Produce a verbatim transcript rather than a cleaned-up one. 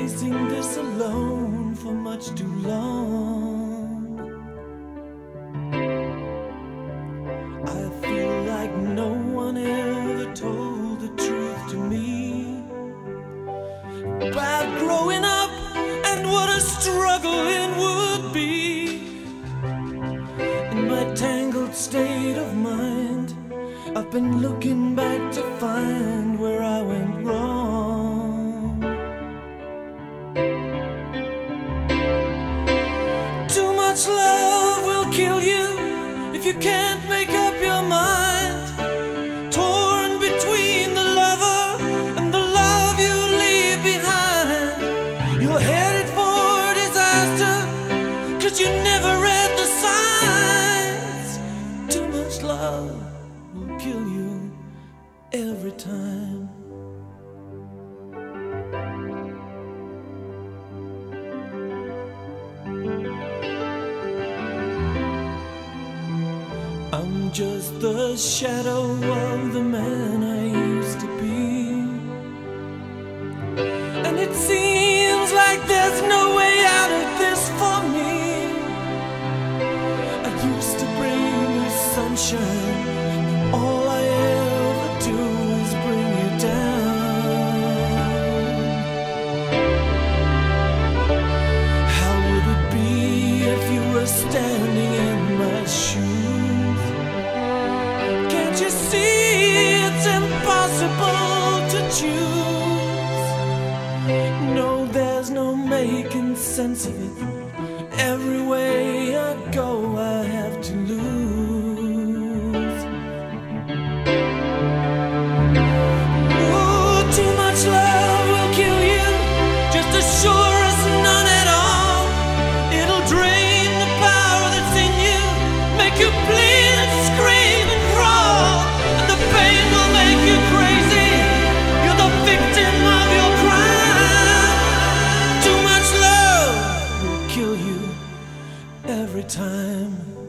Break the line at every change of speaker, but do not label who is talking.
facing this alone for much too long. I feel like no one ever told the truth to me about growing up and what a struggle it would be. In my tangled state of mind, I've been looking back to find where I went wrong. Too much love will kill you if you can't make up your mind. Torn between the lover and the love you leave behind. You're headed for disaster, 'cause you never read the signs. Too much love will kill you every time. I'm just the shadow of the man I used to be, and it seems like there's no way out of this for me. I used to bring you sunshine, all I ever do is bring you down. How would it be if you were standing in my shoes? Can't you see it's impossible to choose? No, there's no making sense of it. Every way I go, I have to lose. Oh, too much love will kill you, just as sure as none at all. It'll drain the power that's in you, make you bleed and scream and crawl, and the pain will make you crazy. You're the victim of your crime. Too much love will kill you every time.